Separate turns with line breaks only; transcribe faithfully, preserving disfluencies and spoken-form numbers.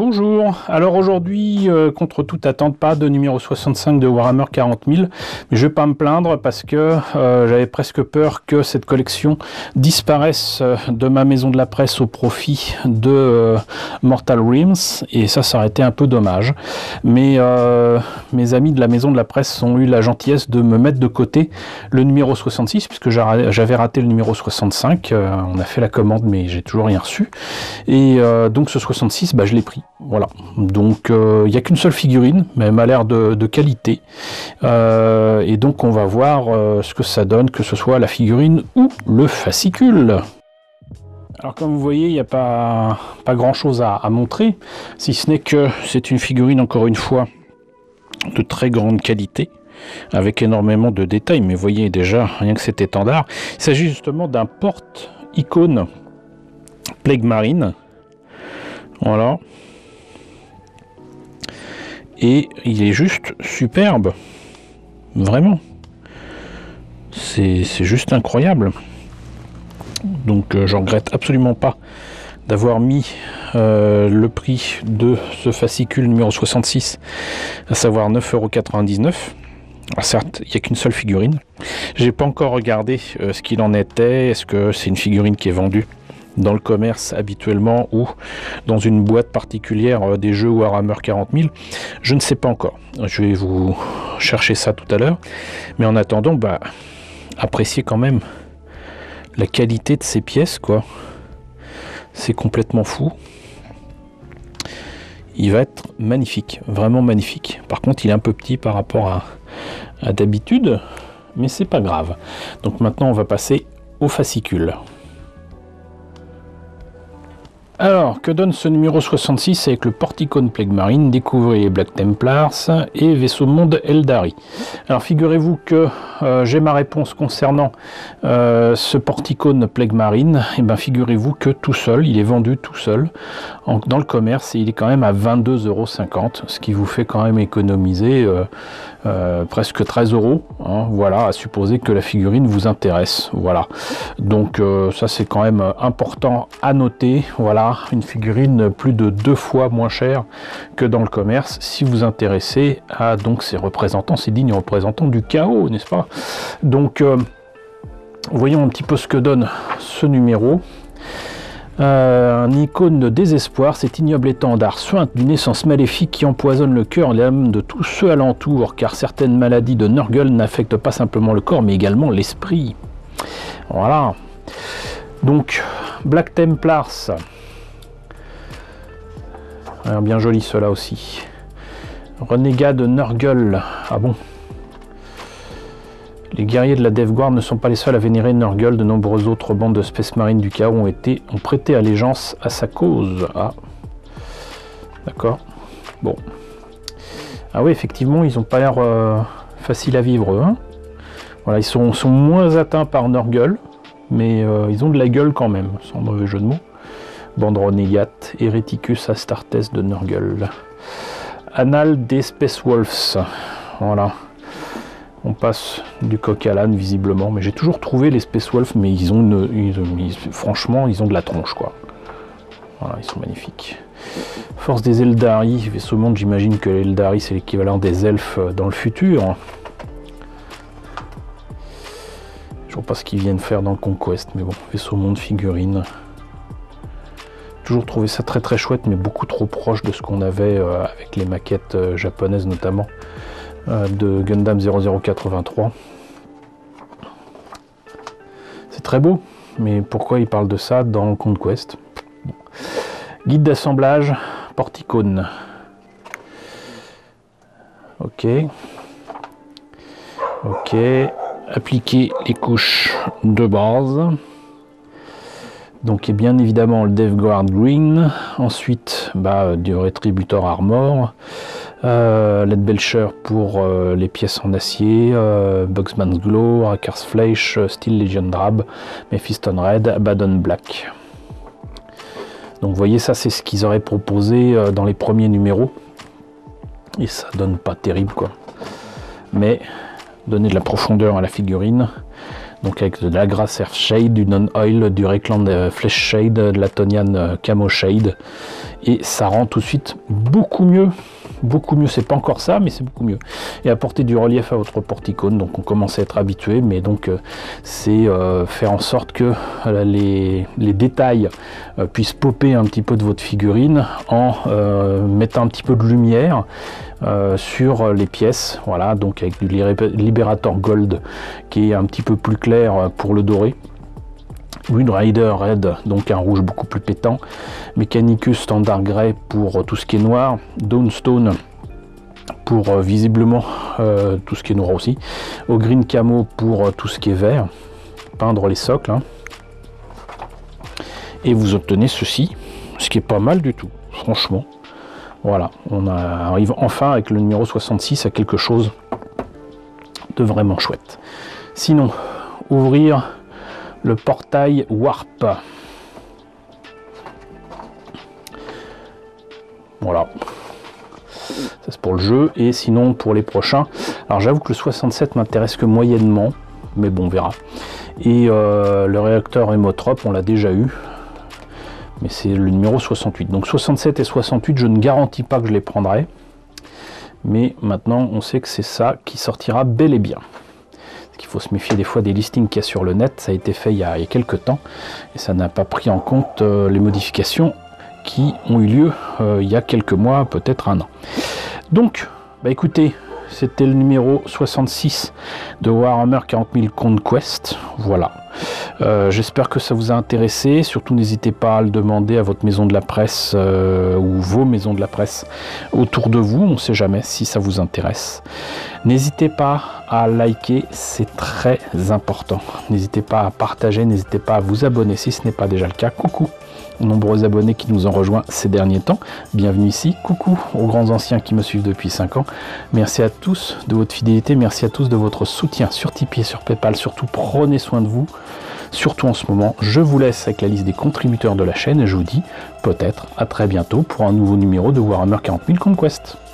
Bonjour, alors aujourd'hui, euh, contre toute attente, pas de numéro soixante-cinq de Warhammer quarante mille, mais je vais pas me plaindre parce que euh, j'avais presque peur que cette collection disparaisse euh, de ma maison de la presse au profit de euh, Mortal Realms, et ça, ça aurait été un peu dommage. Mais euh, mes amis de la maison de la presse ont eu la gentillesse de me mettre de côté le numéro soixante-six, puisque j'avais raté le numéro soixante-cinq, euh, on a fait la commande, mais j'ai toujours rien reçu, et euh, donc ce soixante-six, bah, je l'ai pris. Voilà, donc il euh, n'y a qu'une seule figurine, mais elle m'a l'air de, de qualité. Euh, et donc on va voir euh, ce que ça donne, que ce soit la figurine ou le fascicule. Alors comme vous voyez, il n'y a pas, pas grand chose à, à montrer, si ce n'est que c'est une figurine, encore une fois, de très grande qualité, avec énormément de détails. Mais vous voyez déjà, rien que cet étendard, il s'agit justement d'un porte-icône Plague Marine. Voilà. Et il est juste superbe, vraiment, c'est juste incroyable. Donc euh, je regrette absolument pas d'avoir mis euh, le prix de ce fascicule numéro soixante-six, à savoir neuf euros quatre-vingt-dix-neuf. Certes, il n'y a qu'une seule figurine. J'ai pas encore regardé euh, ce qu'il en était. Est-ce que c'est une figurine qui est vendue dans le commerce habituellement ou dans une boîte particulière euh, des jeux Warhammer quarante mille, je ne sais pas encore. Je vais vous chercher ça tout à l'heure. Mais en attendant, bah, appréciez quand même la qualité de ces pièces, quoi. C'est complètement fou. Il va être magnifique, vraiment magnifique. Par contre, il est un peu petit par rapport à, à d'habitude, mais c'est pas grave. Donc maintenant, on va passer au fascicule. Alors, que donne ce numéro soixante-six avec le porte-icône Plague Marine? Découvrez Black Templars et Vaisseau Monde Eldari. Alors, figurez-vous que euh, j'ai ma réponse concernant euh, ce porte-icône Plague Marine. Et bien, figurez-vous que tout seul, il est vendu tout seul en, dans le commerce, et il est quand même à vingt-deux euros cinquante, ce qui vous fait quand même économiser euh, euh, presque treize euros. Hein, voilà, à supposer que la figurine vous intéresse. Voilà. Donc, euh, ça, c'est quand même important à noter. Voilà. Une figurine plus de deux fois moins chère que dans le commerce, si vous intéressez à donc ces représentants, ces dignes représentants du chaos, n'est-ce pas? Donc euh, voyons un petit peu ce que donne ce numéro. Euh, un icône de désespoir, cet ignoble étendard suinte d'une essence maléfique qui empoisonne le cœur et l'âme de tous ceux alentour, car certaines maladies de Nurgle n'affectent pas simplement le corps mais également l'esprit. Voilà. Donc Black Templars. Alors, bien joli cela aussi. Renégat de Nurgle. Ah bon? Les guerriers de la Death Guard ne sont pas les seuls à vénérer Nurgle. De nombreuses autres bandes de Space Marine du chaos ont été ont prêté allégeance à sa cause. Ah, d'accord. Bon. Ah oui, effectivement, ils n'ont pas l'air euh, faciles à vivre. Hein, voilà, ils sont, sont moins atteints par Nurgle, mais euh, ils ont de la gueule quand même, sans mauvais jeu de mots. Bande Renégat, Hereticus Astartes de Nurgle. Annales des Space Wolves. Voilà. On passe du coq à l'âne, visiblement. Mais j'ai toujours trouvé les Space Wolves, mais ils ont une, ils, ils, franchement, ils ont de la tronche, quoi. Voilà, ils sont magnifiques. Force des Eldari. Vaisseau Monde, j'imagine que les Eldari, c'est l'équivalent des elfes dans le futur. Je ne vois pas ce qu'ils viennent faire dans le Conquest, mais bon, Vaisseau Monde, figurine. Toujours trouvé ça très très chouette, mais beaucoup trop proche de ce qu'on avait euh, avec les maquettes euh, japonaises notamment euh, de Gundam zéro zéro quatre-vingt-trois. C'est très beau, mais pourquoi ils parlent de ça dans Conquest? Bon. Guide d'assemblage, porte-icône. Ok. Ok. Appliquer les couches de base. Donc et bien évidemment le Death Guard Green, ensuite bah, du Retributor Armor, euh, Lead Belcher pour euh, les pièces en acier, euh, Boxman's Glow, Rakar's Fleisch, Steel Legion Drab, Mephiston Red, Abaddon Black. Donc vous voyez, ça c'est ce qu'ils auraient proposé euh, dans les premiers numéros, et ça donne pas terrible quoi, mais donner de la profondeur à la figurine. Donc avec de la Grass Earth Shade, du Non-Oil, du Reikland Flesh Shade, de la Tonian Camo Shade et ça rend tout de suite beaucoup mieux. Beaucoup mieux, c'est pas encore ça, mais c'est beaucoup mieux. Et apporter du relief à votre porticone, donc on commence à être habitué, mais donc euh, c'est euh, faire en sorte que euh, les, les détails euh, puissent popper un petit peu de votre figurine en euh, mettant un petit peu de lumière euh, sur les pièces. Voilà, donc avec du Liberator Gold qui est un petit peu plus clair pour le doré. Wind Rider Red, donc un rouge beaucoup plus pétant, Mechanicus Standard Grey pour tout ce qui est noir, Dawnstone pour euh, visiblement euh, tout ce qui est noir aussi, au Green Camo pour euh, tout ce qui est vert, peindre les socles, hein. Et vous obtenez ceci, ce qui est pas mal du tout, franchement. Voilà, on a, arrive enfin avec le numéro soixante-six à quelque chose de vraiment chouette. Sinon, ouvrir le portail Warp. Voilà. Ça c'est pour le jeu. Et sinon pour les prochains. Alors j'avoue que le soixante-sept m'intéresse que moyennement. Mais bon, on verra. Et euh, le réacteur Hémotrope, on l'a déjà eu. Mais c'est le numéro soixante-huit. Donc soixante-sept et soixante-huit, je ne garantis pas que je les prendrai. Mais maintenant, on sait que c'est ça qui sortira bel et bien. Il faut se méfier des fois des listings qu'il y a sur le net. Ça a été fait il y a, il y a quelques temps et ça n'a pas pris en compte euh, les modifications qui ont eu lieu euh, il y a quelques mois, peut-être un an. Donc, bah écoutez, c'était le numéro soixante-six de Warhammer quarante mille Conquest. Voilà. Euh, J'espère que ça vous a intéressé. Surtout, n'hésitez pas à le demander à votre maison de la presse euh, ou vos maisons de la presse autour de vous. On ne sait jamais si ça vous intéresse. N'hésitez pas à liker, c'est très important. N'hésitez pas à partager, n'hésitez pas à vous abonner si ce n'est pas déjà le cas. Coucou aux nombreux abonnés qui nous ont rejoints ces derniers temps. Bienvenue ici. Coucou aux grands anciens qui me suivent depuis cinq ans. Merci à tous de votre fidélité, merci à tous de votre soutien sur Tipeee et sur PayPal. Surtout, prenez soin de vous. Surtout en ce moment, je vous laisse avec la liste des contributeurs de la chaîne et je vous dis peut-être à très bientôt pour un nouveau numéro de Warhammer quarante mille Conquest.